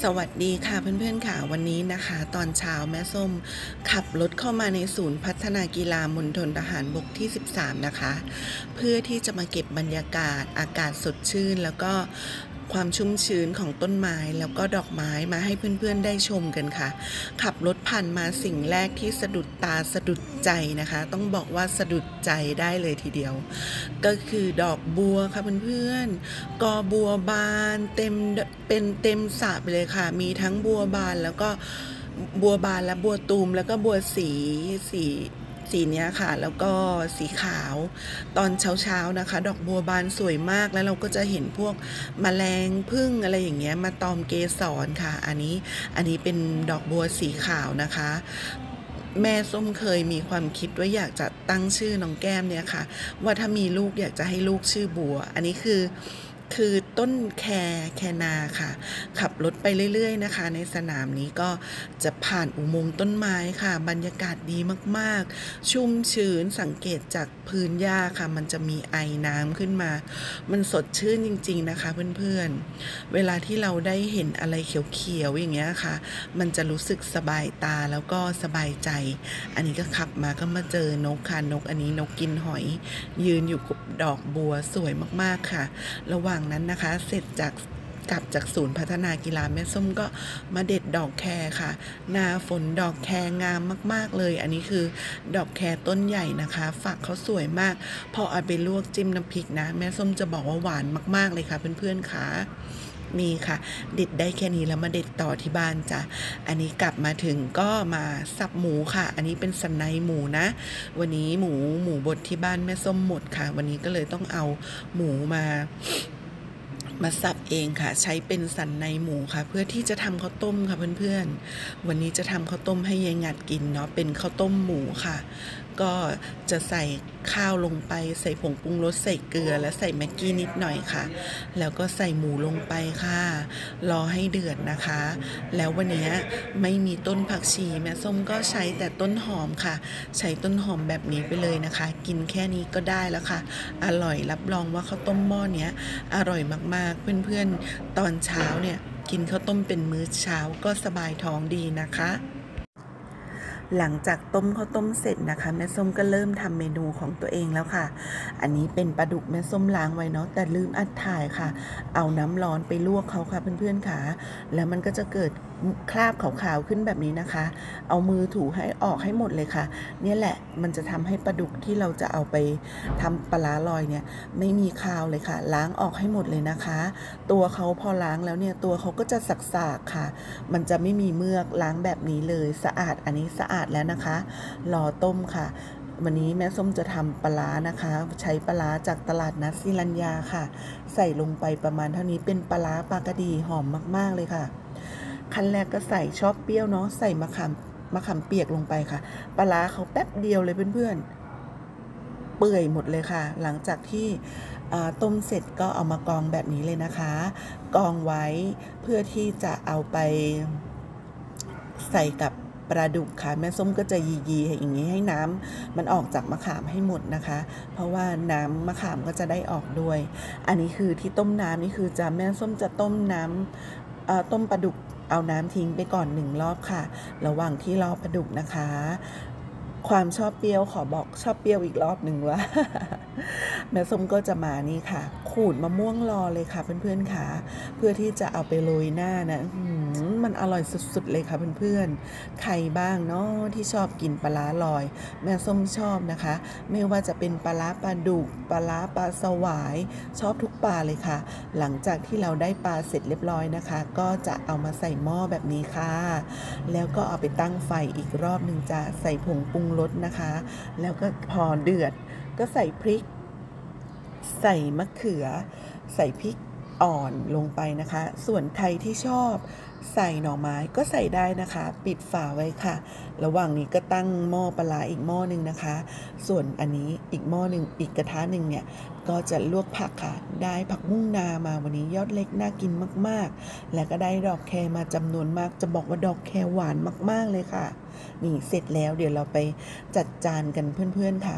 สวัสดีค่ะเพื่อนๆค่ะวันนี้นะคะตอนเช้าแม่ส้มขับรถเข้ามาในศูนย์พัฒนากีฬามณฑลทหารบกที่13นะคะเพื่อที่จะมาเก็บบรรยากาศอากาศสดชื่นแล้วก็ความชุ่มชื้นของต้นไม้แล้วก็ดอกไม้มาให้เพื่อนๆได้ชมกันค่ะขับรถผ่านมาสิ่งแรกที่สะดุดตาสะดุดใจนะคะต้องบอกว่าสะดุดใจได้เลยทีเดียวก็คือดอกบัวค่ะเพื่อนๆกอบัวบานเต็มสระไปเลยค่ะมีทั้งบัวบานแล้วก็บัวบานและบัวตูมแล้วก็บัวสีเนี้ยค่ะแล้วก็สีขาวตอนเช้านะคะ ดอกบัวบานสวยมากแล้วเราก็จะเห็นพวกแมลงผึ้งอะไรอย่างเงี้ยมาตอมเกสรค่ะอันนี้เป็นดอกบัวสีขาวนะคะแม่ส้มเคยมีความคิดว่าอยากจะตั้งชื่อน้องแก้มเนี่ยค่ะว่าถ้ามีลูกอยากจะให้ลูกชื่อบัวอันนี้คือต้นแคนาค่ะขับรถไปเรื่อยๆนะคะในสนามนี้ก็จะผ่านอุโมงค์ต้นไม้ค่ะบรรยากาศดีมากๆชุ่มชื้นสังเกตจากพื้นหญ้าค่ะมันจะมีไอน้ำขึ้นมามันสดชื่นจริงๆนะคะเพื่อนๆเวลาที่เราได้เห็นอะไรเขียวๆอย่างเงี้ยค่ะมันจะรู้สึกสบายตาแล้วก็สบายใจอันนี้ก็ขับมาก็มาเจอนกค่ะนกอันนี้นกกินหอยยืนอยู่กับดอกบัวสวยมากๆค่ะระหว่างนั้นนะคะเสร็จกลับจากศูนย์พัฒนากีฬาแม่ส้มก็มาเด็ดดอกแคค่ะหน้าฝนดอกแคงามมากๆเลยอันนี้คือดอกแคต้นใหญ่นะคะฝักเขาสวยมากพอเอาไปลวกจิ้มน้ำพริกนะแม่ส้มจะบอกว่าหวานมากๆเลยค่ะเพื่อนๆค่ะนี่ค่ะเด็ดได้แค่นี้แล้วมาเด็ดต่อที่บ้านจ้ะอันนี้กลับมาถึงก็มาสับหมูค่ะอันนี้เป็นสันในหมูนะวันนี้หมูบดที่บ้านแม่ส้มหมดค่ะวันนี้ก็เลยต้องเอาหมูมาสับเองค่ะใช้เป็นสันในหมูค่ะเพื่อที่จะทำข้าวต้มค่ะเพื่อนๆวันนี้จะทำข้าวต้มให้ยายงัดกินเนาะเป็นข้าวต้มหมูค่ะก็จะใส่ข้าวลงไปใส่ผงปรุงรสใส่เกลือและใส่แม็กกี้นิดหน่อยค่ะแล้วก็ใส่หมูลงไปค่ะรอให้เดือดนะคะแล้ววันนี้ไม่มีต้นผักชีแม่ส้มก็ใช้แต่ต้นหอมค่ะใช้ต้นหอมแบบนี้ไปเลยนะคะกินแค่นี้ก็ได้แล้วค่ะอร่อยรับรองว่าข้าวต้มหม้อเนี้ยอร่อยมากๆเพื่อนๆตอนเช้าเนี่ยกินข้าวต้มเป็นมื้อเช้าก็สบายท้องดีนะคะหลังจากต้มข้าวต้มเสร็จนะคะแม่ส้มก็เริ่มทำเมนูของตัวเองแล้วค่ะอันนี้เป็นปลาดุกแม่ส้มล้างไว้เนาะแต่ลืมอัดถ่ายค่ะเอาน้ำร้อนไปลวกเขาค่ะเพื่อนๆค่ะแล้วมันก็จะเกิดคราบขาวๆขึ้นแบบนี้นะคะเอามือถูให้ออกให้หมดเลยค่ะเนี่ยแหละมันจะทำให้ปลาดุกที่เราจะเอาไปทำปลาร้าลอยเนี่ยไม่มีคาวเลยค่ะล้างออกให้หมดเลยนะคะตัวเขาพอล้างแล้วเนี่ยตัวเขาก็จะสักๆค่ะมันจะไม่มีเมือกล้างแบบนี้เลยสะอาดอันนี้สะอาดแล้วนะคะรอต้มค่ะวันนี้แม่ส้มจะทำปลานะคะใช้ปลาจากตลาดนัดศิรัญญาค่ะใส่ลงไปประมาณเท่านี้เป็นปลาปลากระดีหอมมากๆเลยค่ะขั้นแรกก็ใส่ชอบเปรี้ยวเนาะใส่มะขามเปียกลงไปค่ะปลาเขาแป๊บเดียวเลยเพื่อนๆเปื่อยหมดเลยค่ะหลังจากที่ต้มเสร็จก็เอามากองแบบนี้เลยนะคะกองไว้เพื่อที่จะเอาไปใส่กับปลาดุกค่ะแม่ส้มก็จะยีอย่างนี้ให้น้ำมันออกจากมะขามให้หมดนะคะเพราะว่าน้ำมะขามก็จะได้ออกด้วยอันนี้คือที่ต้มน้ำนี่คือแม่ส้มจะต้มน้ำต้มปลาดุกเอาน้ำทิ้งไปก่อน1 รอบค่ะระหว่างที่รอปลาดุกนะคะความชอบเปรี้ยวขอบอกชอบเปรี้ยวอีกรอบหนึ่งว่า แม่ส้มก็จะมานี่ค่ะขูดมะม่วงรอเลยค่ะเพื่อนๆค่ะเพื่อที่จะเอาไปโรยหน้านะมันอร่อยสุดๆเลยค่ะเพื่อนๆใครบ้างเนาะที่ชอบกินปลาร้าลอยแม่ส้มชอบนะคะไม่ว่าจะเป็นปลาร้าปลาดุกปลาร้าปลาสวายชอบทุกปลาเลยค่ะหลังจากที่เราได้ปลาเสร็จเรียบร้อยนะคะก็จะเอามาใส่หม้อแบบนี้ค่ะแล้วก็เอาไปตั้งไฟอีกรอบหนึ่งจะใส่ผงปรุงรสนะคะแล้วก็พอเดือดก็ใส่พริกใส่มะเขือใส่พริกอ่อนลงไปนะคะส่วนใครที่ชอบใส่หน่อไม้ก็ใส่ได้นะคะปิดฝาไว้ค่ะระหว่างนี้ก็ตั้งหม้อปลาอีกหม้อหนึ่งนะคะส่วนอันนี้อีกหม้อหนึ่งอีกกระทะหนึ่งเนี่ยก็จะลวกผักค่ะได้ผักบุ้งนามาวันนี้ยอดเล็กน่ากินมากๆแล้วก็ได้ดอกแคมาจำนวนมากจะบอกว่าดอกแคหวานมากๆเลยค่ะนี่เสร็จแล้วเดี๋ยวเราไปจัดจานกันเพื่อนๆค่ะ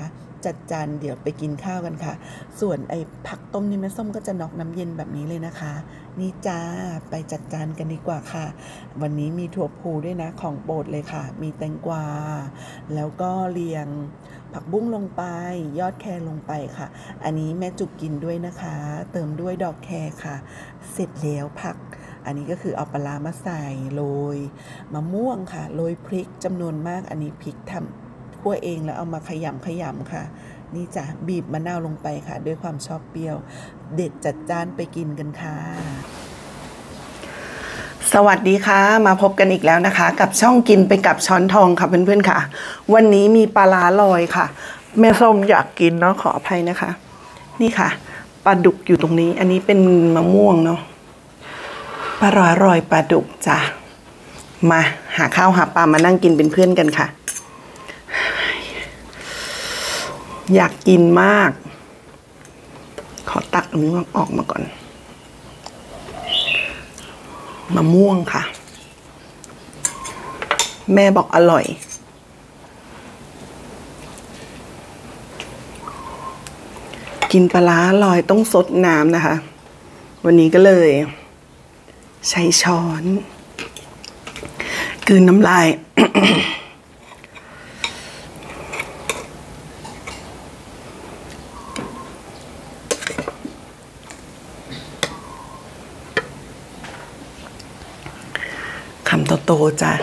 จัดจานเดี๋ยวไปกินข้าวกันค่ะส่วนไอ้ผักต้มนี่แม่ส้มก็จะน็อกน้ำเย็นแบบนี้เลยนะคะนี่จ้าไปจัดจานกันดีกว่าค่ะวันนี้มีถั่วพูด้วยนะของโปรดเลยค่ะมีแตงกวาแล้วก็เรียงผักบุ้งลงไปยอดแครลงไปค่ะอันนี้แม่จุกกินด้วยนะคะเติมด้วยดอกแครค่ะเสร็จแล้วผักอันนี้ก็คือเอาปลาร้ามาใส่โรยมะม่วงค่ะโรยพริกจำนวนมากอันนี้พริกทำคั่วเองแล้วเอามาขยำค่ะนี่จ้ะบีบมะนาวลงไปค่ะด้วยความชอบเปรี้ยวเด็ดจัดจ้านไปกินกันค่ะสวัสดีค่ะมาพบกันอีกแล้วนะคะกับช่องกินไปกับช้อนทองค่ะเพื่อนๆค่ะวันนี้มีปลาร้าลอยค่ะแม่ส้มอยากกินเนาะขออภัยนะคะนี่ค่ะปลาดุกอยู่ตรงนี้อันนี้เป็นมะม่วงเนาะปลาร้าลอยปลาดุกจ้ะมาหาข้าวหาปลามานั่งกินเป็นเพื่อนกันค่ะอยากกินมากขอตักอันนี้ออกมาก่อนมะม่วงค่ะแม่บอกอร่อยกินปลาร้าลอยต้องซดน้ำนะคะวันนี้ก็เลยใช้ช้อนกลืนน้ำลาย คำโตๆจ้ะ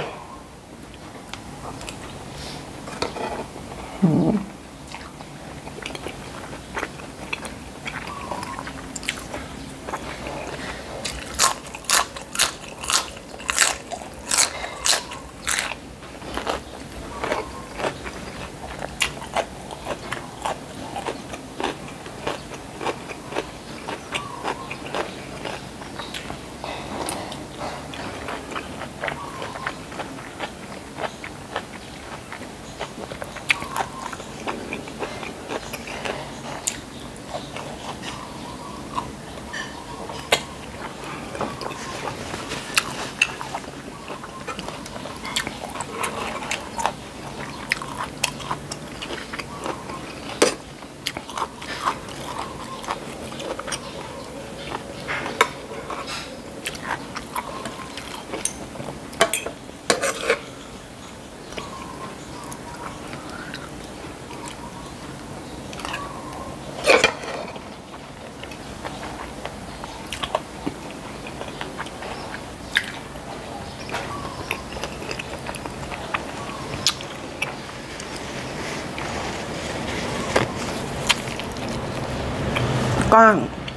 กว้าง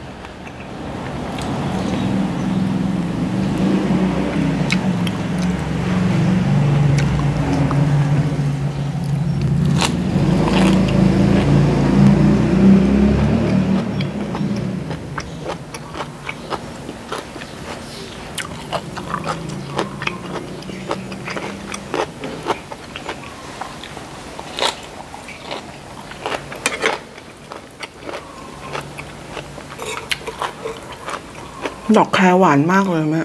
ดอกแครหวานมากเลยแม่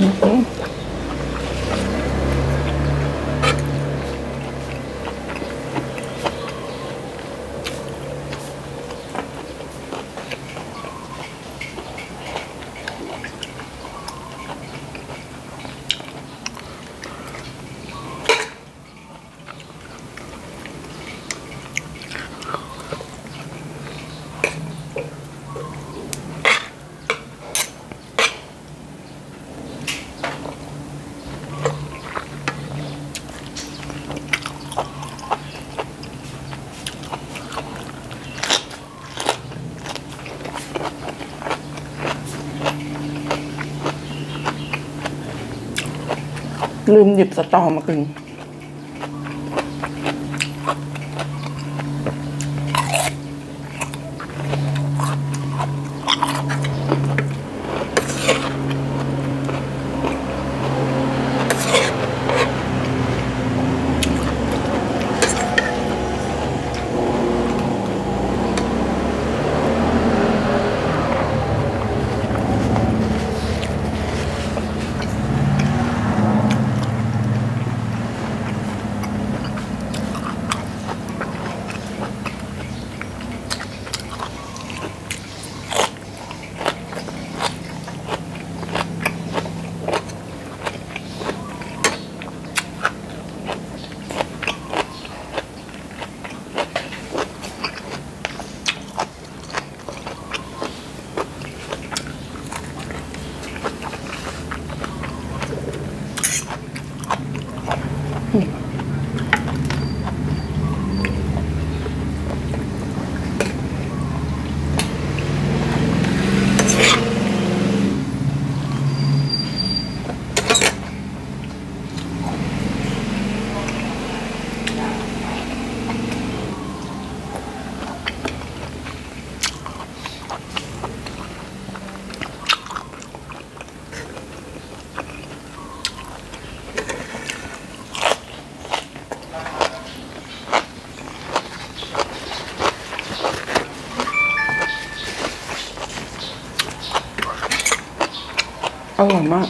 ลืมหยิบสตอมากินอร่อยมาก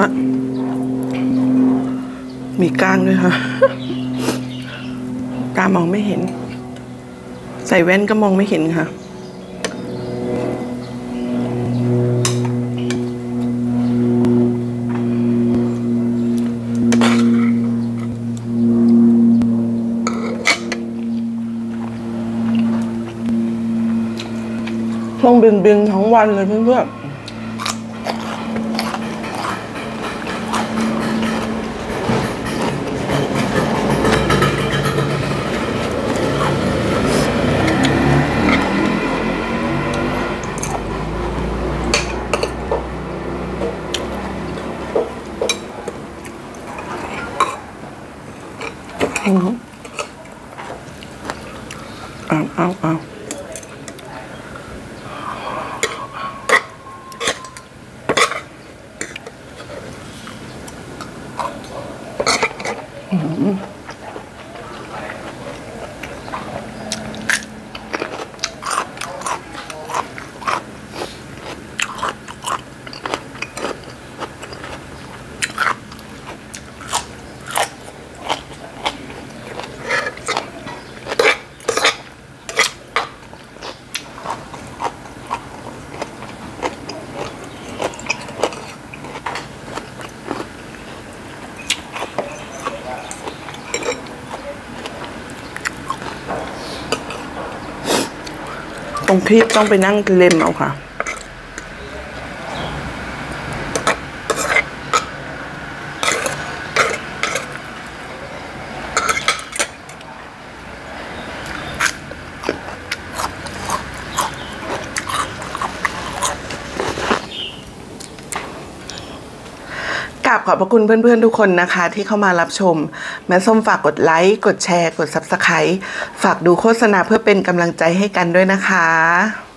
มีก้างด้วยค่ะ ตามองไม่เห็นใส่แว่นก็มองไม่เห็นค่ะต้องบินทั้งวันเลยเพื่อนๆเอาตรงคลิปต้องไปนั่งเล็มเอาค่ะกราบขอบพระคุณเพื่อนๆทุกคนนะคะที่เข้ามารับชมแม่ส้มฝากกดไลค์กดแชร์กด Subscribe ฝากดูโฆษณาเพื่อเป็นกำลังใจให้กันด้วยนะคะ